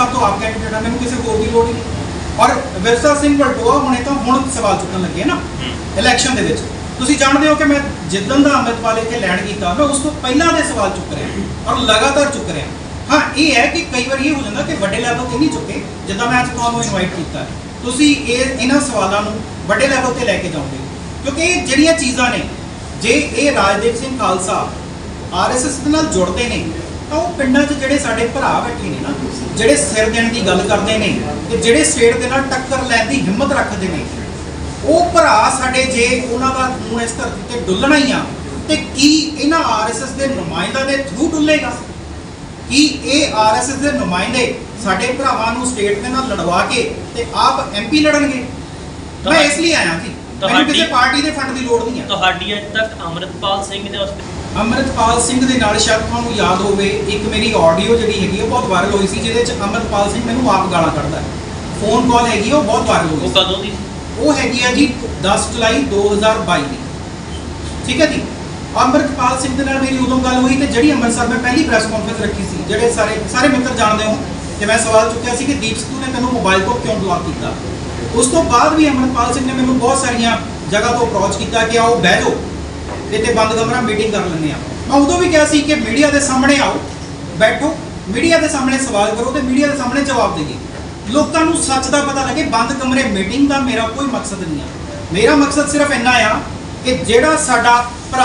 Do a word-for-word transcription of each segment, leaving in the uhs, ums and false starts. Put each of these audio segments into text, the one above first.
सब तो आप कैंडिडेट है, मैंने किसी होर की लोड़ नहीं। और विरसा सिंह वलटोआ हुणे तो हुण सवाल चुकन लगे ना इलैक्शन दे विच। तुसीं जाणदे हो कि मैं जिद्दन दा अमृतपाल इत्थे लैंड कीता, मैं उस तो पहलां दे सवाल चुक रहा और लगातार चुक रहा। हाँ ये है कि कई बार ये हो जाता कि वड्डे लैवल ते नहीं चुके, जिद्दां मैं अज तुहानूं इनवाइट कीता है, तुसीं इह इन्हां सवालां नूं वड्डे लैवल ते लैके जाओगे, क्योंकि ये जिहड़ियां चीज़ां ने जे ये Rajdev Singh Khalsa R S S दे नाल जुड़दे ने तो पिंडां 'च जिहड़े साडे भरा बैठे ने ना, जिहड़े सिर देण दी गल करदे ने ते जिहड़े स्टेट दे नाल टक्कर लैण दी हिम्मत रखदे ने, वो भरा साडे जे उन्हां दा खून इस धरती ते डुੱਲਣਾ ही आ ते की इन्हां आर एस एस दे नुमाइंदा दे थ्रू डुੱਲੇगा? कि ये आर एस एस दे नुमाइंदे साडे भरावां नूं स्टेट दे नाल लड़वा के ते आप एम पी लड़नगे? मैं इसलिए आया जी, मैनूं किसी पार्टी दे फंड दी लोड़ नहीं है। तुहाडी अज तक अमृतपाल सिंह दे उस अमृतपाल सिंह दे नाल शायद तुहानूं याद होवे एक मेरी ऑडियो जिहड़ी हैगी बहुत वायरल होई सी, जिहदे च अमृतपाल सिंह मैनूं आप गालां कढदा है, फोन कॉल हैगी वो बहुत वायरल होई। वो कदों दी? वो हैगी है जी दस जुलाई दो हज़ार बाई की, ठीक है जी। अमृतपाल सिंह के नाल मेरी उदों गल हुई तो जी अमृतसर में पहली प्रैस कॉन्फ्रेंस रखी सी, जेडे सारे सारे मित्र जानते हो कि मैं सवाल चुकिया सी कि दीप सिद्धू ने तेनों मोबाइल को क्यों ब्लॉक किया। उस तो बाद भी अमृतपाल सिंह ने मैंने बहुत सारिया जगह तो अप्रोच किया कि आओ बह जाओ इतने बंद कमरा मीटिंग कर लें। मैं उदों भी कहा कि मीडिया के सामने आओ, बैठो, मीडिया के सामने सवाल करो तो मीडिया के सामने जवाब देइए, लोगों को सच का पता लगे। बंद कमरे मीटिंग का मेरा कोई मकसद नहीं है, मेरा मकसद सिर्फ इन्ना आ कि जिहड़ा साडा भरा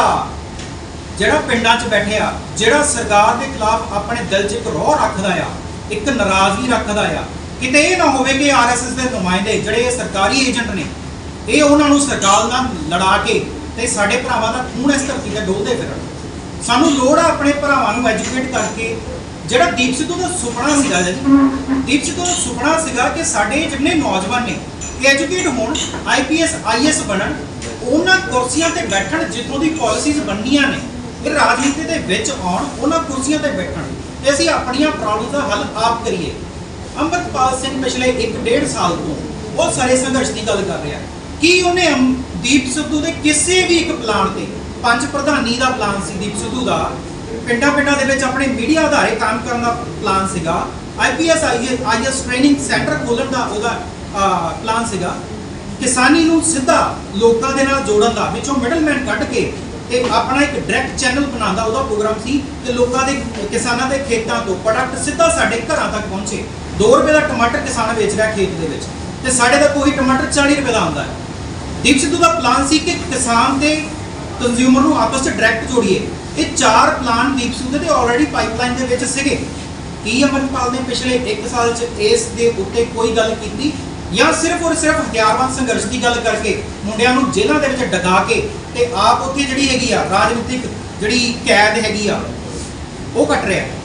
जिहड़ा पिंडां 'च बैठे आ, जिहड़ा सरकार के खिलाफ अपने दिल 'च एक रोह रखदा आ, एक नाराज़गी रखदा आ, किते ये ना होवे कि आर एस एस के नुमाइंदे जिहड़े सरकारी एजेंट ने ये उन्हां नूं सरकार नाल लड़ा के ते साडे भरावां दा खून इस धरती ते डोलदे फिरन। सानूं लोड़ आ अपने भरावां नूं एजुकेट करके, जिहड़ा दीप सिद्धू का सुपना सीगा जी, दीप सिद्धू का सुपना सीगा कि साडे जिन्ने नौजवान ने एजुकेट होण, I P S I S बनन, उन्हां कुर्सियां ते बैठण जिੱਥੋਂ दी पॉलिसीज़ बननियां ने ये राजनीति दे विच आउण, उन्हां कुर्सियां ते बैठण ते असीं अपणियां प्रॉब्लम दा हल आप करिए। अमृतपाल सिंह पिछले एक डेढ़ साल तो बहुत सारे संघर्ष की गल कर रहा है कि उन्हें दीप सिद्धू के किसी भी एक प्लान से पंच प्रधानी का प्लान सी, दीप सिद्धू का पिंडा पिंडा दे विच अपने मीडिया आधारे काम करने का प्लान सीगा, I P S I S training centre खोलण का उहदा प्लान सीगा, किसानी नूं सीधा लोकां दे नाल जोड़न दा, विचों मिडलमैन कढ के ते अपना एक डायरैक्ट चैनल बनाउण दा उहदा प्रोग्राम सी कि लोकां दे किसानां दे खेतां तो प्रोडक्ट सीधा साडे घरां तक पहुंचे। दो रुपए का टमाटर किसान बेच रहा खेत दे विच ते साडे दा कोई टमाटर चालीस रुपए का आउंदा है। दीप सिद्धू का प्लान सी कि किसान ते कंज्यूमर नूं आपस च डायरैक्ट जोड़िए। ये चार प्लान दीप सिद्धू दे ऑलरेडी पाइपलाइन दे विच सीगे। की अमरपाल ने पिछले एक साल च इस दे उत्ते कोई गल कीती या सिर्फ और सिर्फ हथियारबंद संघर्ष की गल करके मुंडियां नूं जेलां दे विच डगा के ते आप उत्थे जिहड़ी हैगी आ राजनीतिक जिहड़ी कैद हैगी आ वो कट रहा है।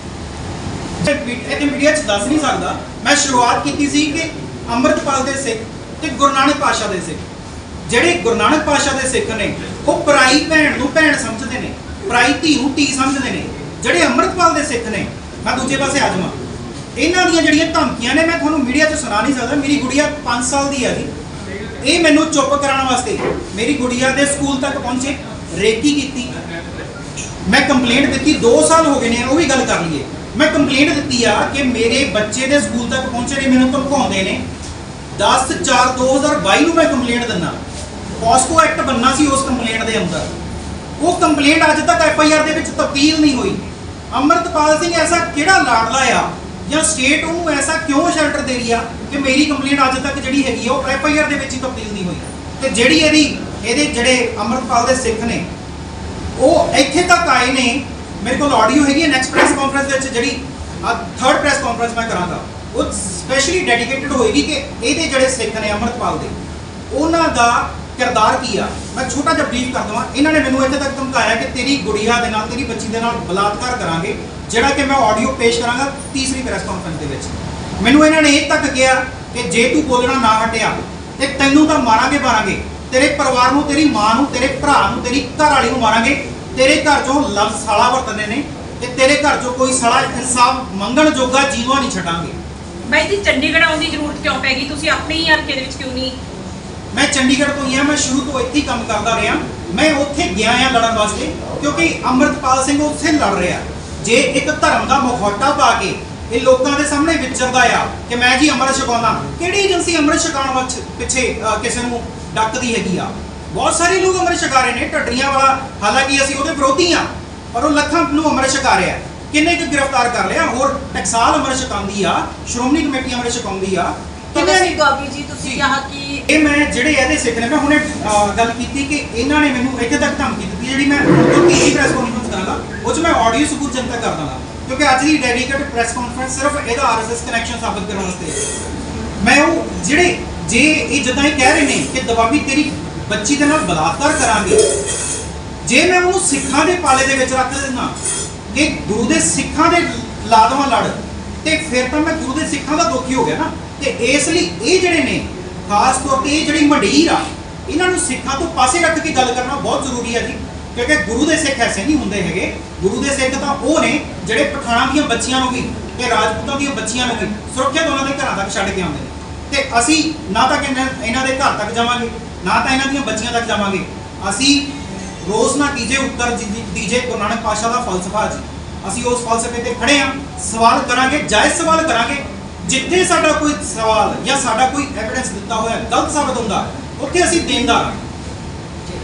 इतने मीडिया च दस नहीं सकता। मैं शुरुआत की सी कि अमृतपाल दे सिख ते गुरु नानक पातशाह दे सिख, जिहड़े गुरु नानक पातशाह दे सिख ने वो पराई भैण नूं भैण समझदे ने, पराई धी नूं धी समझदे ने। जिहड़े अमृतपाल दे सिख ने, मैं दूजे पासे आ जावां, इन्हां दीयां जिहड़ियां धमकियां ने मैं तुहानूं मीडिया च सुना नहीं सकदा। मेरी गुड़िया पाँच साल दी है जी, ये मैनूं चुप कराने वास्ते मेरी गुड़िया दे स्कूल तक पहुंचे, रेकी की, मैं कंप्लेंट दी, दो साल हो गए ने, वो भी गल कर लीए। मैं कंप्लेंट दी आ कि मेरे बच्चे दे स्कूल तक पहुंचे ने, मैनूं धमकाउंदे ने। दस चार दो हज़ार बाई में कंप्लेंट दिना, पॉस्को एक्ट बनना सी उस कंप्लेंट के अंदर, वो कंप्लेंट अज तक एफ आई आर के तब्दील नहीं हुई। अमृतपाल सिंह ऐसा किहड़ा लाडला आ या स्टेट उन्होंने ऐसा क्यों शेल्टर दे रही है कि मेरी कंप्लेंट अज तक जी हैगी वो एफ आई आर के तब्दील नहीं हुई। तो जी ये जोड़े अमृतपाल के सिख ने वो इत्थे तक आए ने, मेरे को ऑडियो हैगी नैक्सट प्रैस कॉन्फ्रेंस जी थर्ड प्रैस कॉन्फ्रेंस मैं कराँगा, वो स्पैशली डेडिकेटेड होएगी कि ये जोड़े सिख ने अमृतपाल के उन्हों का किरदार की आ। मैं छोटा जिहा ब्रीफ कर देवां। इन्होंने मैनूं इत्थे तक धमकाया कि तेरी गुड़िया दे नाल तेरी बच्ची दे नाल बलात्कार करांगे, जिहड़ा कि मैं ऑडियो पेश करांगा तीसरी प्रैस कॉन्फ्रेंस दे विच। मैनूं इन्होंने ये तक कहा कि जे तू बोलना ना हटिया तो तैनूं तां मारांगे मारांगे, तेरे परिवार नूं, तेरी मां नूं, तेरे भरा नूं, तेरी घरवाली नूं मारांगे, तेरे घर चों लफ्ज़ साला वरतने ने ते तेरे घर चों कोई साला इंसाफ मंगण जोगा जीवा नहीं छड्डांगे। भाई जी चंडीगढ़ आउण दी जरूरत क्यों पै गई? तुसीं अपने ही हलके दे विच क्यों नहीं? मैं चंडीगढ़ तो ही हाँ, मैं शुरू तो इत्थे काम करता रहा। मैं उत्थे गया हाँ लड़न वास्ते क्योंकि अमृतपाल सिंह उत्थे लड़ रहा। जे एक धर्म का मुखौटा पा के ਇਹ ਲੋਕਾਂ ਦੇ ਸਾਹਮਣੇ ਵਿਚਰਦਾ ਆ ਕਿ ਮੈਂ ਜੀ ਅੰਮ੍ਰਿਤ ਛਕਾਉਣਾ। ਕਿਹੜੀ ਏਜੰਸੀ ਅੰਮ੍ਰਿਤ ਛਕਾਉਣ ਵਿੱਚ ਪਿੱਛੇ ਕਿਸੇ ਨੂੰ ਡੱਕਦੀ ਹੈਗੀ ਆ? ਬਹੁਤ ਸਾਰੇ ਲੋਕ ਅੰਮ੍ਰਿਤ ਛਕਾ ਰਹੇ ਨੇ। ਢੱਡਰੀਆਂ ਵਾਲਾ ਹਾਲਾਂਕਿ ਅਸੀਂ ਉਹਦੇ ਵਿਰੋਧੀ ਆ, ਪਰ ਉਹ ਲੱਖਾਂ ਨੂੰ ਅੰਮ੍ਰਿਤ ਛਕਾ ਰਿਹਾ। ਕਿੰਨੇ ਕੁ ਗ੍ਰਿਫਤਾਰ ਕਰ ਲਿਆ? ਹੋਰ ਟਕਸਾਲ ਅੰਮ੍ਰਿਤ ਛਕਾਉਂਦੀ ਆ, ਸ਼੍ਰੋਮਣੀ ਕਮੇਟੀ ਅੰਮ੍ਰਿਤ ਛਕਾਉਂਦੀ ਆ। ਕਿੰਨੇ ਨਹੀਂ ਗੋਪੀ ਜੀ ਤੁਸੀਂ ਕਿਹਾ ਕਿ ਇਹ ਮੈਂ ਜਿਹੜੇ ਇਹਦੇ ਸਿੱਖ ਨੇ, ਮੈਂ ਹੁਣੇ ਗੱਲ ਕੀਤੀ ਕਿ ਇਹਨਾਂ ਨੇ ਮੈਨੂੰ ਇੱਥੇ ਤੱਕ ਧਮਕੀ ਦਿੱਤੀ ਜਿਹੜੀ ਮੈਂ ਉਹ ਤੀਜੀ ਪ੍ਰੈਸ ਕਾਨਫਰੰਸ ਕਰਾਂਗਾ, ਉਹ 'ਚ ਮੈਂ ਆਡੀਓ ਸਬੂਤ ਜਨਤਕ ਕਰ ਦਾਂਗਾ, ਕਿਉਂਕਿ ਅੱਜ ਦੀ ਡੈਡੀਕੇਟਡ ਪ੍ਰੈਸ ਕਾਨਫਰੰਸ ਸਿਰਫ ਇਹਦਾ ਆਰਐਸਐਸ ਕਨੈਕਸ਼ਨ ਸਾਬਤ ਕਰਨ ਵਾਸਤੇ ਹੈ। ਮੈਂ ਉਹ ਜਿਹੜੇ ਜੇ ਇਹ ਜਿੱਦਾਂ ਇਹ ਕਹਿ ਰਹੇ ਨੇ ਕਿ ਦਬਾਬੀ ਤੇਰੀ ਬੱਚੀ ਦੇ ਨਾਲ ਬਲਾਤਕਾਰ ਕਰਾਂਗੇ, ਜੇ ਮੈਂ ਉਹਨੂੰ ਸਿੱਖਾਂ ਦੇ ਪਾਲੇ ਦੇ ਵਿੱਚ ਰੱਖ ਦਿੰਦਾ ਕਿ ਗੁਰੂ ਦੇ ਸਿੱਖਾਂ ਦੇ ਲਾਦਵਾ ਲੜ, ਤੇ ਫਿਰ ਤਾਂ ਮੈਂ ਗੁਰੂ ਦੇ ਸਿੱਖਾਂ ਦਾ ਦੋਖੀ ਹੋ ਗਿਆ ਨਾ। ਤੇ ਇਸ ਲਈ ਇਹ ਜਿਹੜੇ ਨੇ ਖਾਸ ਤੌਰ ਤੇ ਇਹ ਜਿਹੜੀ ਮੰਡੀਰ ਆ, ਇਹਨਾਂ ਨੂੰ ਸਿੱਖਾਂ ਤੋਂ ਪਾਸੇ ਰੱਖ ਕੇ ਗੱਲ ਕਰਨਾ ਬਹੁਤ ਜ਼ਰੂਰੀ ਹੈ ਜੀ, ਕਿਉਂਕਿ ਗੁਰੂ ਦੇ ਸਿੱਖ ਐਸੇ ਨਹੀਂ ਹੁੰਦੇ ਹੈਗੇ। ਗੁਰੂ ਦੇ ਸਿੱਖ ਤਾਂ ਉਹ ਨੇ ਜਿਹੜੇ ਪਠਾਨਾਂ ਦੀਆਂ ਬੱਚੀਆਂ ਨੂੰ ਵੀ ਤੇ ਰਾਜਪੂਤਾਂ ਦੀਆਂ ਬੱਚੀਆਂ ਨੂੰ ਵੀ ਸੁਰੱਖਿਅਤ ਉਹਨਾਂ ਦੇ ਘਰਾਂ ਤੱਕ ਛੱਡ ਕੇ ਆਉਂਦੇ ਨੇ। ਤੇ ਅਸੀਂ ਨਾ ਤਾਂ ਕਿ ਇਹਨਾਂ ਦੇ ਘਰ ਤੱਕ ਜਾਵਾਂਗੇ, ਨਾ ਤਾਂ ਇਹਨਾਂ ਦੀਆਂ ਬੱਚੀਆਂ ਤੱਕ ਜਾਵਾਂਗੇ। ਅਸੀਂ ਰੋਜ਼ ਨਾ ਕੀਜੇ ਉੱਤਰ ਦੀਜੇ ਗੁਰੂ ਨਾਨਕ ਪਾਤਸ਼ਾਹ ਦਾ ਫਲਸਫਾ ਜੀ, ਅਸੀਂ ਉਸ ਫਲਸਫੇ ਤੇ ਖੜੇ ਹਾਂ। ਸਵਾਲ ਕਰਾਂਗੇ, ਜਾਇਜ਼ ਸਵਾਲ ਕਰਾਂਗੇ। ਜਿੱਥੇ ਸਾਡਾ ਕੋਈ ਸਵਾਲ ਜਾਂ ਸਾਡਾ ਕੋਈ ਐਵੀਡੈਂਸ ਦਿੱਤਾ ਹੋਇਆ ਗਲਤ ਸਾਬਤ ਹੁੰਦਾ, ਉੱਥੇ ਅਸੀਂ ਦੇਣਦਾਰ ਹਾਂ।